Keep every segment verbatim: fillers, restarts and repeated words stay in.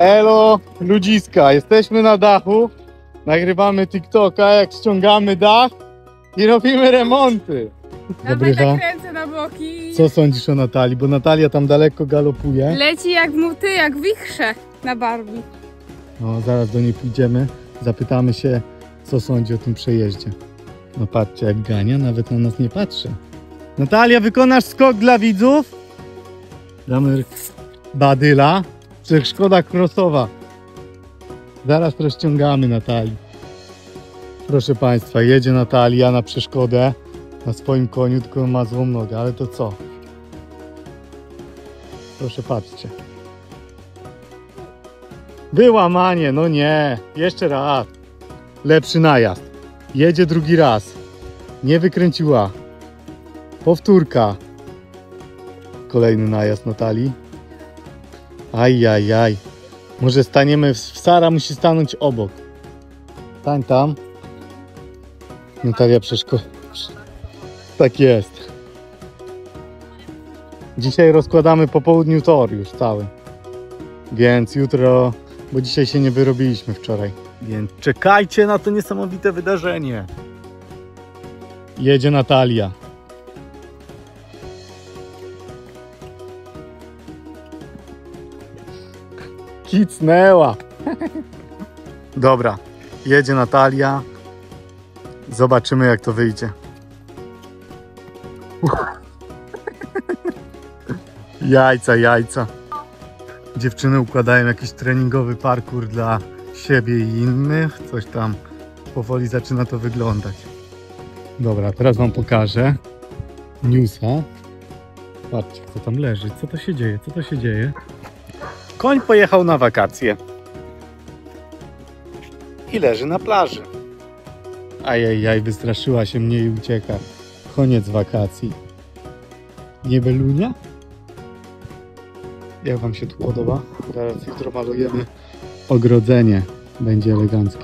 Elo, ludziska, jesteśmy na dachu, nagrywamy TikToka, jak ściągamy dach i robimy remonty. Dawaj, tak kręcę na boki. Co sądzisz o Natalii? Bo Natalia tam daleko galopuje. Leci jak muty, jak wichrze na Barbie. No, zaraz do niej pójdziemy, zapytamy się, co sądzi o tym przejeździe. No patrzcie, jak gania, nawet na nas nie patrzy. Natalia, wykonasz skok dla widzów? Damy badyla. Szkoda crossowa. Zaraz rozciągamy Natalii. Proszę Państwa, jedzie Natalia na przeszkodę na swoim koniu, tylko ma złą nogę, ale to co? Proszę patrzcie. Wyłamanie, no nie. Jeszcze raz. Lepszy najazd. Jedzie drugi raz. Nie wykręciła. Powtórka. Kolejny najazd Natalii. Ajajaj. Może staniemy... Sara musi stanąć obok. Stań tam. Natalia przeszkoda. Tak jest. Dzisiaj rozkładamy po południu tor już cały. Więc jutro... Bo dzisiaj się nie wyrobiliśmy wczoraj. Więc czekajcie na to niesamowite wydarzenie. Jedzie Natalia. Kicnęła. Dobra, jedzie Natalia. Zobaczymy, jak to wyjdzie. Jajca, jajca. Dziewczyny układają jakiś treningowy parkour dla siebie i innych. Coś tam powoli zaczyna to wyglądać. Dobra, teraz wam pokażę newsa. Patrzcie, kto tam leży. Co to się dzieje? Co to się dzieje? Koń pojechał na wakacje i leży na plaży. Ajajaj, wystraszyła się mnie i ucieka. Koniec wakacji. Nie belunia? Jak wam się tu podoba? Teraz jutro malujemy ogrodzenie. Będzie eleganckie.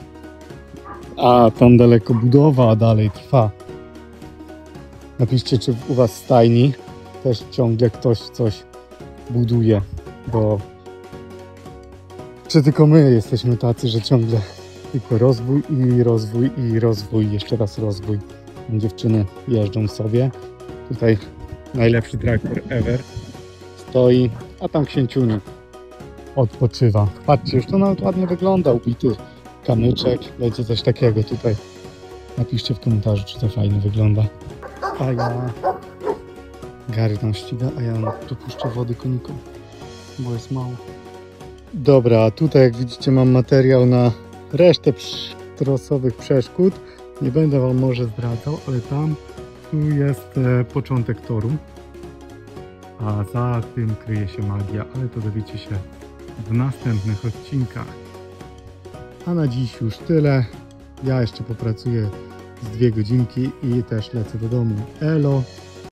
A tam daleko budowa dalej trwa. Napiszcie, czy u was w stajni też ciągle ktoś coś buduje. Bo czy tylko my jesteśmy tacy, że ciągle tylko rozwój i rozwój i rozwój, jeszcze raz rozwój. Dziewczyny jeżdżą sobie. Tutaj najlepszy traktor ever stoi, a tam księciuniu odpoczywa. Patrzcie, już to nawet ładnie wygląda, ubity kamyczek, będzie coś takiego tutaj. Napiszcie w komentarzu, czy to fajnie wygląda. A ja... Gary tam ściga, a ja dopuszczę wody konikom, bo jest mało. Dobra, a tutaj jak widzicie mam materiał na resztę trosowych przeszkód. Nie będę wam może zdradzał, ale tam tu jest e, początek toru. A za tym kryje się magia, ale to dowiecie się w następnych odcinkach. A na dziś już tyle. Ja jeszcze popracuję z dwie godzinki i też lecę do domu. Elo!